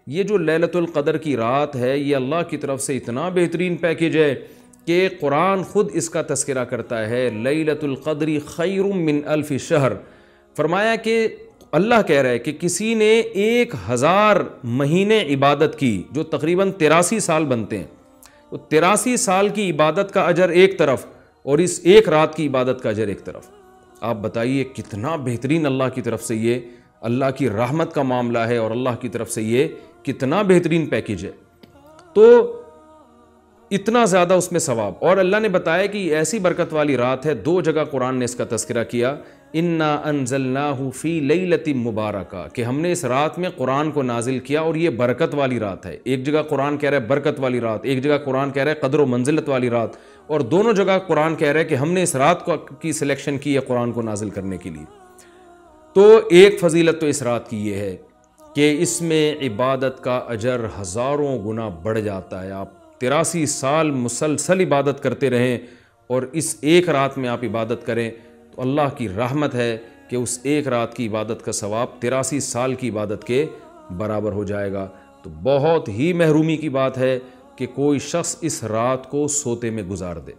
یہ جو لیلۃ القدر کی رات ہے یہ اللہ کی طرف سے اتنا بہترین پیکیج ہے کہ قرآن خود اس کا تذکرہ کرتا ہے، لیلۃ القدر خیر من الف شہر۔ فرمایا کہ اللہ کہہ رہا ہے کہ کسی نے 1000 مہینے عبادت کی، جو تقریباً 83 سال بنتے ہیں، تو 83 سال کی عبادت کا اجر ایک طرف اور اس ایک رات کی عبادت کا اجر ایک طرف۔ آپ بتائیے کتنا بہترین اللہ کی طرف سے یہ اللہ کی رحمت کا معاملہ ہے، اور اللہ کی طرف سے یہ کتنا بہترین پیکیج ہے۔ تو اتنا زیادہ اس میں ثواب، اور اللہ نے بتایا کہ یہ ایسی برکت والی رات ہے، 2 جگہ قرآن نے اس کا تذکرہ کیا، انا انزلناہ فی لیلۃ مبارکہ، کہ ہم نے اس رات میں قرآن کو نازل کیا اور یہ برکت والی رات ہے۔ ایک جگہ قرآن کہہ رہا ہے برکت والی رات، ایک جگہ قرآن کہہ رہا ہے قدر و منزلت والی رات، اور دونوں جگہ قرآن کہہ رہا ہے کہ ہم نے اس رات کی سلیکشن کی ہے قرآن کو نازل کرنے کے لیے۔ تو ایک فضیلت تو اس رات کی یہ ہے کہ اس میں عبادت کا اجر ہزاروں گنا بڑھ جاتا ہے۔ آپ 83 سال مسلسل عبادت کرتے رہیں اور اس ایک رات میں آپ عبادت کریں تو اللہ کی رحمت ہے کہ اس ایک رات کی عبادت کا ثواب 83 سال کی عبادت کے برابر ہو جائے گا۔ تو بہت ہی محرومی کی بات ہے کہ کوئی شخص اس رات کو سوتے میں گزار دے۔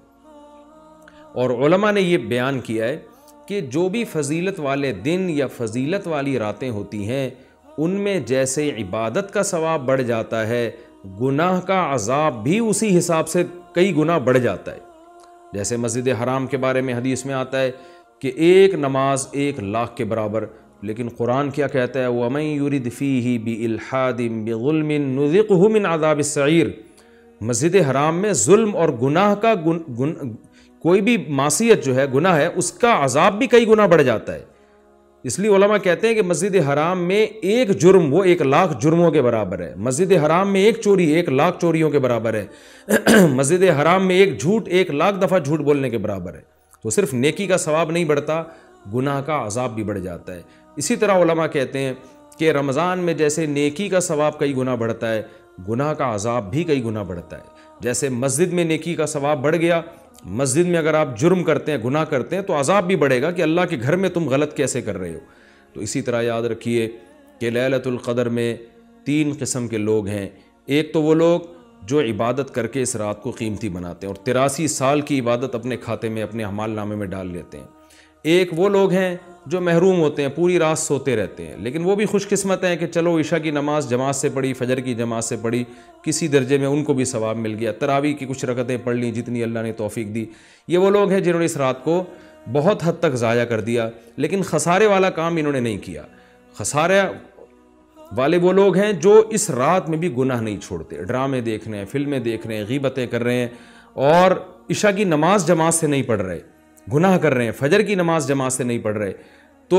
اور علماء نے یہ بیان کیا ہے کہ جو بھی فضیلت والے دن یا فضیلت والی راتیں ہوتی ہیں ان میں جیسے عبادت کا ثواب بڑھ جاتا ہے، گناہ کا عذاب بھی اسی حساب سے کئی گنا بڑھ جاتا ہے۔ جیسے مسجد حرام کے بارے میں حدیث میں آتا ہے کہ ایک نماز 1,00,000 کے برابر، لیکن قرآن کیا کہتا ہے وَمَن يُرِدْ فِيهِ بِإِلْحَادٍ بِظُلْمٍ نُذِقْهُ مِنْ عَذَابِ السَّعِيرِ۔ مسجد حرام میں ظلم اور گناہ کا کوئی بھی معصیت جو ہے، گناہ ہے، اس کا عذاب بھی کئی گنا بڑھ جاتا ہے۔ اس لیے علماء کہتے ہیں کہ مسجد حرام میں ایک جرم وہ 1,00,000 جرموں کے برابر ہے، مسجد حرام میں ایک چوری 1,00,000 چوریوں کے برابر ہے، مسجد حرام میں ایک جھوٹ 1,00,000 دفعہ جھوٹ بولنے کے برابر ہے۔ تو صرف نیکی کا ثواب نہیں بڑھتا، گناہ کا عذاب بھی بڑھ جاتا ہے۔ اسی طرح علماء کہتے ہیں کہ رمضان میں جیسے نیکی کا ثواب کئی گنا بڑھتا ہے، گناہ کا عذاب بھی کئی گنا بڑھتا ہے۔ جیسے مسجد میں نیکی کا ثواب بڑھ گیا، مسجد میں اگر آپ جرم کرتے ہیں، گناہ کرتے ہیں، تو عذاب بھی بڑھے گا کہ اللہ کے گھر میں تم غلط کیسے کر رہے ہو۔ تو اسی طرح یاد رکھیے کہ لیلۃ القدر میں 3 قسم کے لوگ ہیں۔ ایک تو وہ لوگ جو عبادت کر کے اس رات کو قیمتی بناتے ہیں اور 83 سال کی عبادت اپنے کھاتے میں، اپنے اعمال نامے میں ڈال لیتے ہیں۔ ایک وہ لوگ ہیں جو محروم ہوتے ہیں، پوری رات سوتے رہتے ہیں، لیکن وہ بھی خوش قسمت ہیں کہ چلو عشاء کی نماز جماعت سے پڑھی، فجر کی جماعت سے پڑھی، کسی درجے میں ان کو بھی ثواب مل گیا، تراویح کی کچھ رکعتیں پڑھ لیں جتنی اللہ نے توفیق دی۔ یہ وہ لوگ ہیں جنہوں نے اس رات کو بہت حد تک ضائع کر دیا، لیکن خسارے والا کام انہوں نے نہیں کیا۔ خسارے والے وہ لوگ ہیں جو اس رات میں بھی گناہ نہیں چھوڑتے، ڈرامے دیکھ رہے ہیں، فلمیں دیکھ رہے ہیں، غیبتیں کر رہے ہیں، اور عشاء کی نماز جماعت سے نہیں پڑھ رہے، گناہ کر رہے ہیں، فجر کی نماز جماعت سے نہیں پڑھ رہے۔ تو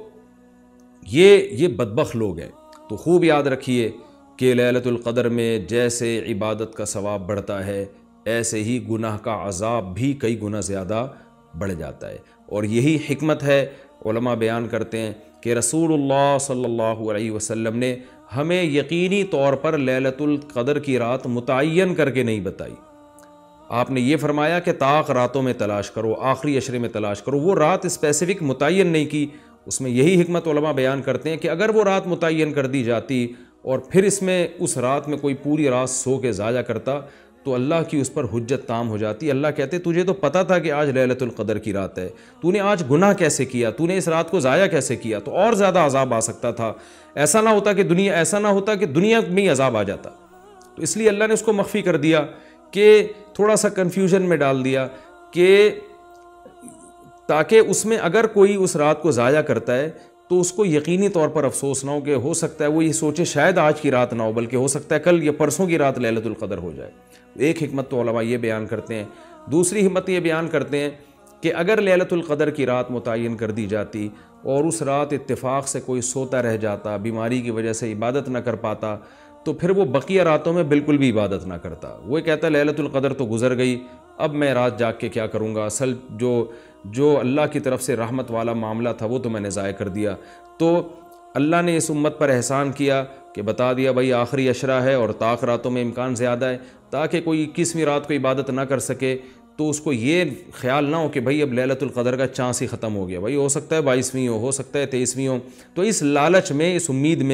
یہ بدبخت لوگ ہیں۔ تو خوب یاد رکھیے کہ لیلۃ القدر میں جیسے عبادت کا ثواب بڑھتا ہے، ایسے ہی گناہ کا عذاب بھی کئی گنا زیادہ بڑھ جاتا ہے۔ اور یہی حکمت ہے، علماء بیان کرتے ہیں کہ رسول اللہ صلی اللہ علیہ وسلم نے ہمیں یقینی طور پر لیلۃ القدر کی رات متعین کر کے نہیں بتائی۔ آپ نے یہ فرمایا کہ طاق راتوں میں تلاش کرو، آخری عشرے میں تلاش کرو، وہ رات اسپیسیفک متعین نہیں کی۔ اس میں یہی حکمت علماء بیان کرتے ہیں کہ اگر وہ رات متعین کر دی جاتی اور پھر اس رات میں کوئی پوری رات سو کے ضائع کرتا تو اللہ کی اس پر حجت تام ہو جاتی۔ اللہ کہتے تجھے تو پتہ تھا کہ آج لیلۃ القدر کی رات ہے، تو نے آج گناہ کیسے کیا، تو نے اس رات کو ضائع کیسے کیا، تو اور زیادہ عذاب آ سکتا تھا۔ ایسا نہ ہوتا کہ دنیا میں ہی عذاب آ جاتا۔ تو اس لیے اللہ نے اس کو مخفی کر دیا، کہ تھوڑا سا کنفیوژن میں ڈال دیا، کہ تاکہ اس میں اگر کوئی اس رات کو ضائع کرتا ہے تو اس کو یقینی طور پر افسوس نہ ہو، کہ ہو سکتا ہے وہ یہ سوچے شاید آج کی رات نہ ہو، بلکہ ہو سکتا ہے کل یا پرسوں کی رات لیلۃ القدر ہو جائے۔ ایک حکمت تو علماء یہ بیان کرتے ہیں۔ دوسری حکمت یہ بیان کرتے ہیں کہ اگر لیلۃ القدر کی رات متعین کر دی جاتی اور اس رات اتفاق سے کوئی سوتا رہ جاتا، بیماری کی وجہ سے عبادت نہ کر پاتا، تو پھر وہ بقیہ راتوں میں بالکل بھی عبادت نہ کرتا۔ وہ کہتا لیلۃ القدر تو گزر گئی، اب میں رات جاگ کے کیا کروں گا، اصل جو اللہ کی طرف سے رحمت والا معاملہ تھا وہ تو میں نے ضائع کر دیا۔ تو اللہ نے اس امت پر احسان کیا کہ بتا دیا بھائی آخری عشرہ ہے اور طاق راتوں میں امکان زیادہ ہے، تاکہ کوئی 21ویں رات کو عبادت نہ کر سکے تو اس کو یہ خیال نہ ہو کہ بھائی اب لیلۃ القدر کا چانس ہی ختم ہو گیا، بھائی ہو سکتا ہے 22ویں ہو سکتا ہے 23ویں ہو۔ تو اس لالچ میں، اس امید میں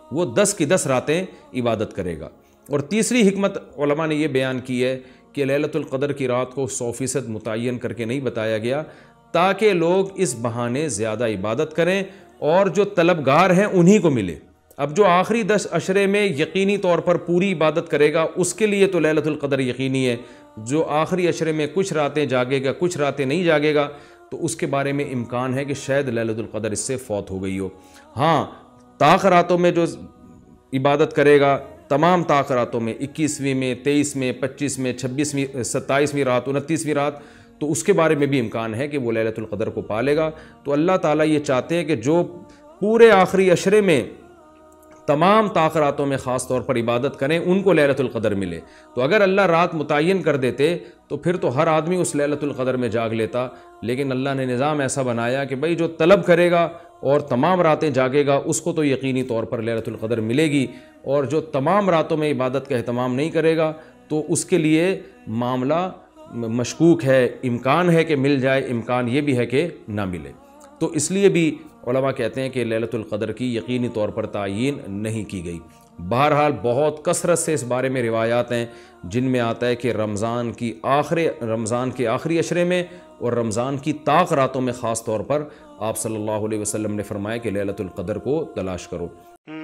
وہ 10 کی 10 راتیں عبادت کرے گا۔ اور تیسری حکمت علماء نے یہ بیان کی ہے کہ لیلۃ القدر کی رات کو 100% متعین کر کے نہیں بتایا گیا تاکہ لوگ اس بہانے زیادہ عبادت کریں اور جو طلبگار ہیں انہی کو ملے۔ اب جو آخری 10 عشرے میں یقینی طور پر پوری عبادت کرے گا اس کے لیے تو لیلۃ القدر یقینی ہے، جو آخری عشرے میں کچھ راتیں جاگے گا کچھ راتیں نہیں جاگے گا تو اس کے بارے میں امکان ہے کہ شاید لیلۃ القدر اس سے فوت ہو گئی ہو۔ ہاں، طاق راتوں میں جو عبادت کرے گا، تمام طاق راتوں میں 21ویں میں، 23 میں، 25 میں، 26ویں، 27ویں رات، 29ویں رات، تو اس کے بارے میں بھی امکان ہے کہ وہ لیلۃ القدر کو پا لے گا۔ تو اللہ تعالیٰ یہ چاہتے ہیں کہ جو پورے آخری عشرے میں تمام طاق راتوں میں خاص طور پر عبادت کریں ان کو لیلۃ القدر ملے۔ تو اگر اللہ رات متعین کر دیتے تو پھر تو ہر آدمی اس لیلۃ القدر میں جاگ لیتا، لیکن اللہ نے نظام ایسا بنایا کہ بھئی جو طلب کرے گا اور تمام راتیں جاگے گا اس کو تو یقینی طور پر لیلۃ القدر ملے گی، اور جو تمام راتوں میں عبادت کا اہتمام نہیں کرے گا تو اس کے لیے معاملہ مشکوک ہے، امکان ہے کہ مل جائے، امکان یہ بھی ہے کہ نہ ملے۔ تو اس لیے بھی علماء کہتے ہیں کہ لیلۃ القدر کی یقینی طور پر تعیین نہیں کی گئی۔ بہرحال بہت کثرت سے اس بارے میں روایات ہیں جن میں آتا ہے کہ رمضان کے آخری عشرے میں اور رمضان کی طاق راتوں میں خاص طور پر آپ صلی اللہ علیہ وسلم نے فرمایا کہ لیلۃ القدر کو تلاش کرو۔